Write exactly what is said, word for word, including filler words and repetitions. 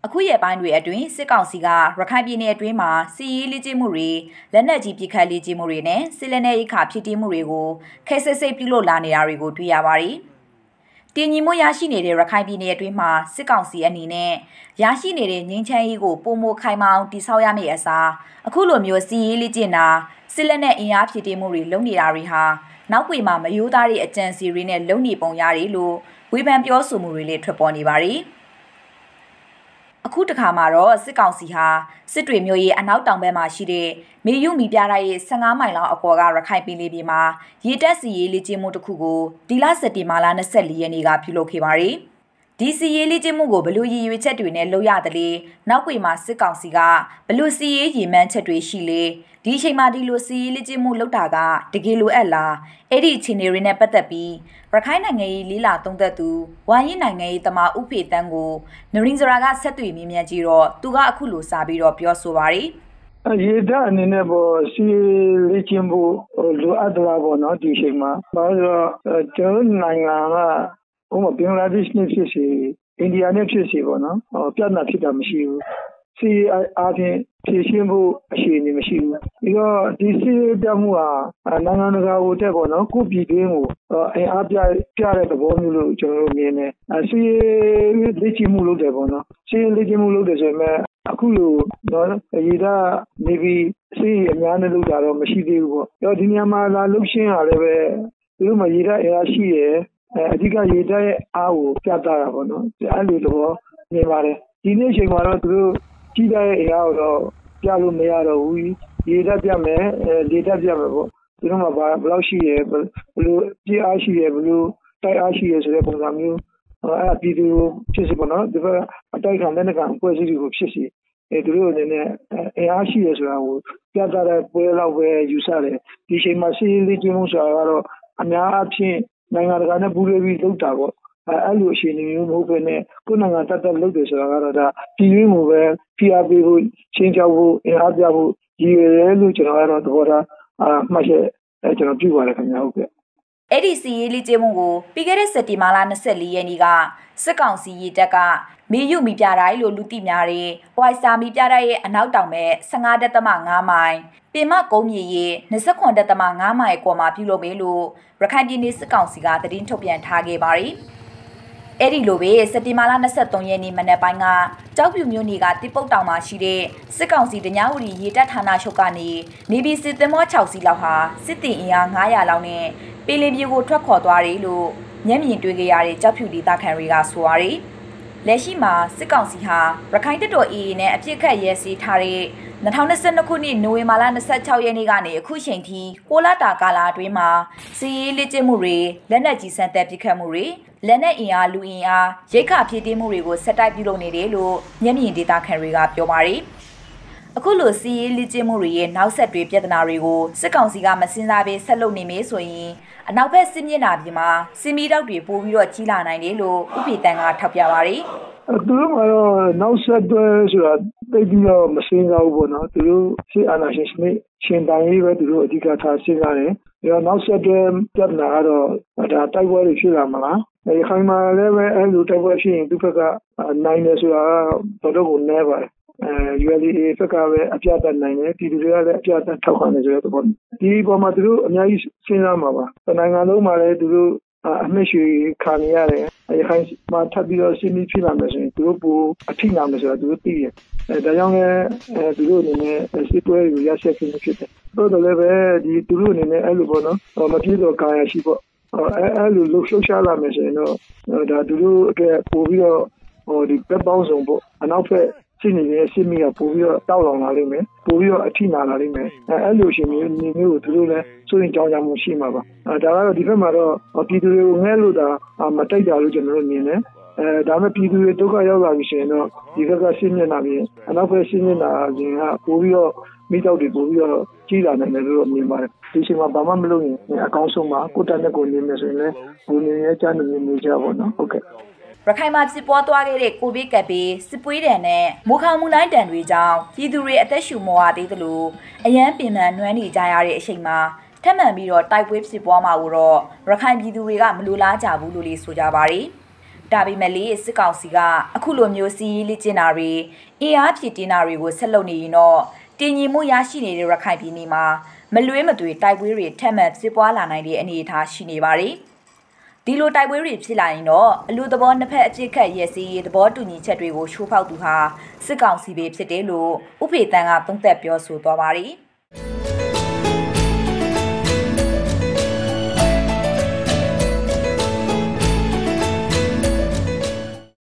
အခုရဲ့ပိုင်းတွေအတွင်းစစ်ကောင်စီကရခိုင်ပြည်နယ်အတွင်းမှာစီရေးလေးကျမှုတွေလက်နက်ကြီးပစ်ခတ်လေးကျမှုတွေနဲ့စစ်လက်နက်ရိခါဖြစ်တည်မှုတွေကိုခဲစစ်စစ်ပြုလုပ်လာနေတာတွေကိုတွေ့ရပါတယ်။တင်ညီမှုရရှိနေတဲ့ရခိုင်ပြည်နယ်အတွင်းမှာစစ်ကောင်စီအနေနဲ့ရရှိနေတဲ့ငြိမ်းချမ်းရေးကိုပုံမခိုင်မာအောင်တည်ဆောက်ရမယ့်အစားအခုလိုမျိုးစီရေးလေးကျင်တာစစ်လက်နက်အင်အားဖြစ်တည်မှုတွေလုပ်နေတာတွေဟာနောက်ွေမှာမယိုးသားတဲ့အကြံစီတွေနဲ့လုံနေပုံရတယ်လို့ဝေဖန်ပြောဆိုမှုတွေလည်းထွက်ပေါ်နေပါတယ်။အခုတခါမှာတော့စစ်ကောင်စီဟာစစ်တွေမျိုးရဲ့အနောက်တောင်ဘက်မှာရှိတဲ့မေယုမီပြတိုင်းရဲ့ဆယ်ငါးမိုင်လောက်အကွာကရခိုင်ပြည်နယ်ပြည်မှာရေတက်စီရေးလေးကျင်းမှုတစ်ခုကိုဒီလစက်တင်ဘာလ၂၄ရက်နေ့ကပြုလုပ်ခဲ့ပါတယ်။ဒီစီရေးလေးကျင်းမှုကိုဘလို့ရည်ရွယ်ချက်တွေနဲ့လုပ်ရတယ်လေနောက်ွေမှာစစ်ကောင်စီကဘလို့စီရေးရည်မှန်းချက်တွေရှိလေဒီအချိန်မှာဒီလိုစီရေးလေးကျင်းမှုလုပ်တာကတကယ်လိုအပ်လားအဲ့ဒီအခြေအနေတွေနဲ့ပတ်သက်ပြီးရခိုင်နိုင်ငံရေးလေးလာသုံးသက်သူဝိုင်းရင်နိုင်ငံရေးတမဥဖေတန်းကိုနရင်းစရာကဆက်သွေမြင်းမြန်းကြည့်တော့သူကအခုလိုစာပြီးတော့ပြောဆိုပါတယ်ရေတပ်အနေနဲ့ပေါ့စီလေးချင်းဖို့လိုအပ်တာပေါ့နော်ဒီအချိန်မှာဘာလို့ကျွန်တော်နိုင်ငံကဥပမာဘင်္ဂလားဒေ့ရှ်နဲ့ဖြစ်စီအိန္ဒိယနဲ့ဖြစ်စီပေါ့နော်ပြဿနာဖြစ်တာမရှိဘူးစီအားဖြင့်ဖြည့်ရှင်းဖို့အခြေအနေမရှိဘူးပြီးတော့ဒီစီပြမှုဟာနိုင်ငံတကာကိုတက်ပေါ့နော်ကိုပြည်တွင်းကိုအင်အားပြပြတဲ့သဘောမျိုးလို့ကျွန်တော်တို့မြင်တယ်စီလေ့ကျင့်မှုလုပ်တယ်ပေါ့နော်စီလေ့ကျင့်မှုလုပ်တယ်ဆိုရင်အခုလိုနော်ရေတပ်နေပြီးစီအများနဲ့လုပ်တာတော့မရှိသေးဘူးပေါ့တော့ဒီနေရာမှာလာလုပ်ရှင်းရတယ်ပဲသူတို့မှရေတပ်အင်အားရှိတယ်အဓိကရေတပ်ရဲ့အားကိုပြသတာပေါ့နော်အဲ့လိုတော့မြင်ပါတယ်ဒီနေ့ချိန်မှာတော့သူတို့ကြီးတဲ့အင်အားကိုတော့ပြလို့မရတော့ဘူးရေတပ်ပြမယ်လေတပ်ပြမယ်ပေါ့သူတို့မှဘာဘယ်လောက်ရှိရဘယ်လိုပြအားရှိရဘယ်လိုတိုက်အားရှိရဆိုတဲ့ပုံစံမျိုးအဲ့ပြည်သူဖြစ်စီပေါ့နော်ဒီဘက်အတိုက်ခံလက်နက်ခံအဖွဲ့အစည်းတွေကိုဖြစ်စီအဲသူတို့အနေနဲ့အင်အားရှိရဆိုတာကိုပြသတဲ့ပွဲလောက်ပဲယူဆတယ်ဒီချိန်မှာစီးလေးကျင်းမှုဆိုတာကတော့အများအပြားနိုင်ငံတကာနဲ့ပူးတွဲပြီးလုပ်တာပေါ့အဲ့လိုအခြေအနေမျိုးမဟုတ်ဘဲနဲ့ကိုယ်နိုင်ငံတက်တက်လုပ်တယ်ဆိုတာကတော့ဒါပြည်ရင်းကိုပဲဖိအားပေးဖို့ချင်းချောက်ဖို့အင်အားပြဖို့ရည်ရွယ်တယ်လို့ကျွန်တော်ကတော့သဘောထားအမှတ်ချက်အဲကျွန်တော်ပြုပါတယ်ခင်ဗျာဟုတ်ကဲ့အဲ့ဒီစီရေးလေးကျင်းမှုကိုပြီးခဲ့တဲ့စက်တင်ဘာလ၂၄ရက်နေ့ကစစ်ကောင်စီရေတပ်ကမေယုမီပြတိုင်းလို့လူသိများတဲ့ဟိုက်စာမီပြတိုင်းရဲ့အနောက်တောင်ဘက်ဆယ်ငါးဒသမ ငါးမိုင်ပင်မကုန်းမြေရဲ့၂၇ဒသမ ငါးမိုင်အကွာမှာပြုလုပ်မယ်လို့ရခိုင်ပြည်နယ်စစ်ကောင်စီကသတင်းထုတ်ပြန်ထားခဲ့ပါတယ်။အဲ့ဒီလိုပဲစက်တင်ဘာလ၂၃ရက်နေ့မနက်ပိုင်းကကြောက်ဖြူမြို့နယ်ကတိပုတ်တောင်မှာရှိတဲ့စစ်ကောင်စီတညာဝတီရေတပ်ဌာနချုပ်ကနေနေပြည်စစ်သင်္ဘော၆စီးလောက်ဟာစစ်တင်အင်အား၅၀၀လောက်နဲ့ပင်လယ်ပြေကိုထွက်ခေါ်သွားတယ်လို့မျက်မြင်တွေ့ကြရတဲ့ကြောက်ဖြူဒေသခံတွေကဆိုပါတယ်။လက်ရှိမှာစစ်ကောင်စီဟာရခိုင်တပ်တော် အေအေ နဲ့အပြစ်ခတ်ရဲစည်းထားတဲ့၂၀၂၂ခုနှစ်နိုဝင်ဘာလ၂၆ရက်နေ့ကနေအခုချိန်ထိကိုလာတာကာလာအတွင်းမှာစီရေးလက်ကျမှုတွေလက်နက်ကြီးစံတက်ပစ်ခတ်မှုတွေလက်နက်အင်အားလူအင်အားရိတ်ခဖြည့်တင်းမှုတွေကိုဆက်တိုက်ပြုလုပ်နေတယ်လို့မျက်မြင်ဒေသခံတွေကပြောပါတယ်။အခုလိုစီရေးလက်ကျမှုတွေရဲ့နောက်ဆက်တွဲပြဿနာတွေကိုစစ်ကောင်စီကမစင်စားဘဲဆက်လုပ်နေမယ်ဆိုရင်အနောက်ဘက်စစ်မျက်နှာပြင်မှာစစ်မီးတောက်တွေပို့ပြီးတော့ကြီးလာနိုင်တယ်လို့ဥပေတန်ကထောက်ပြပါတယ်။သူတို့ကတော့နောက်ဆက်တွဲဆိုတာသိပြီးတော့မစင်စားဘူးပေါ့နော်သူတို့စစ်အာဏာရှင်စနစ်ရှင်တန်ရေးပဲသူတို့အဓိကထားစဉ်းစားတယ်။ဒါနောက်ဆက်တွဲပြဿနာကတော့ဒါတိုက်ပွဲတွေဖြစ်လာမှာလား။ရခိုင်မှာလည်းပဲအဲလိုတိုက်ပွဲဖြစ်ရင်သူ့ဘက်ကနိုင်တယ်ဆိုတာကတော့တော်တော်ကိုနည်းပါတယ်။အဲ ယူ အယ် ဒီ အေ ဘက်ကပဲအပြတ်တက်နိုင်တယ်ပြည်သူတွေကလည်းအပြတ်တက်ထောက်ခံတယ်ဆိုတဲ့သဘောဒီပေါ်မှာသူတို့အများကြီးစဉ်းစားမှာပါ။နိုင်ငံလုံးမှာလည်းသူတို့အမှတ်ရွှေခံရရတယ်ရခိုင်မှာထပ်ပြီးတော့စစ်မီးဖြစ်လာမယ်ဆိုရင်သူတို့ပိုအထိနာမယ်ဆိုတာသူတို့သိတယ်အဲဒါကြောင့်လည်းအဲသူတို့အနေနဲ့စစ်ပွဲကိုရရှိခြင်းဖြစ်တယ်တော်တော်လည်းပဲဒီသူတို့အနေနဲ့အဲ့လိုပေါ့နော်မပြေတော့ကာယရှိပေါ့အဲအဲ့လိုလှုပ်ရှားလာမယ်ဆိုရင်တော့ဒါသူတို့အတွက်ပိုပြီးတော့ဟိုဒီဘက်ပေါင်းစုံပေါ့အနောက်ဘက်စစ်နေတဲ့စစ်မီးကပိုပြီးတော့တောက်လောင်လာလိမ့်မယ်ပိုပြီးတော့အထိနာလာလိမ့်မယ်အဲအဲ့လိုရှင်မျိုးမျိုးကိုသူတို့လည်းစိုးရင်ကြောင်းကြမှုရှိမှာပါအဲဒါကတော့ဒီဘက်မှာတော့ပြည်သူတွေကိုငဲလို့တာမတိုက်တာလို့ကျွန်တော်တို့မြင်တယ်အဲဒါပေမဲ့ပြည်သူတွေဒုက္ခရောက်လာပြီဆိုရင်တော့ဒီဘက်ကစစ်မျက်နှာပြင်အနောက်ဘက်စစ်မျက်နှာပြင်ကပိုပြီးတော့မိတောက်တွေပိုပြီးတော့ကြီးလာနိုင်တယ်လို့မြင်ပါတယ်ဒီချိန်မှာဘာမှမလုပ်ရင်အကောင်းဆုံးပါကိုတက်တဲ့ကိုနေမယ်ဆိုရင်လည်းကိုနေရကြနေနေကြပါတော့ဟုတ်ကဲ့ရခိုင်မှာဖြစ်ပွားသွားခဲ့တဲ့ကိုဗစ်ကပ်ဘေးစစ်ပွေးဒဏ်နဲ့မိုးခေါင်မှုနိုင်တံတွေကြောင့်ပြည်သူတွေအသက်ရှူမဝသေးသလိုအရန်ပင်ပန်းနှွမ်းနေကြရတဲ့အချိန်မှာထပ်မံပြီးတော့တိုက်ပွဲဖြစ်ပွားမှာကိုတော့ရခိုင်ပြည်သူတွေကမလိုလားကြဘူးလို့လေးဆိုကြပါတယ်။ဒါပေမဲ့လေစစ်ကောင်စီကအခုလိုမျိုးစီးရီးလေးကျင်တာတွေအင်အားဖြည့်တင်းတာတွေကိုဆက်လုပ်နေရင်တော့တင်ညီမှုရရှိနေတဲ့ရခိုင်ပြည်နယ်မှာမလွဲမသွေတိုက်ပွဲတွေထက်မှန်ဖြစ်ပွားလာနိုင်တဲ့အနေအထားရှိနေပါတယ်။ဒီလိုတိုက်ပွဲတွေဖြစ်လာရင်တော့အလူသဘောနှစ်ဖက်အပြစ်ခတ်ရဲစီသဘောတူညီချက်တွေကိုရှိုးဖောက်သူဟာစစ်ကောင်စီပဲဖြစ်တယ်လို့ဥဖေတန်ကသုံးသပ်ပြောဆိုသွားပါတယ်။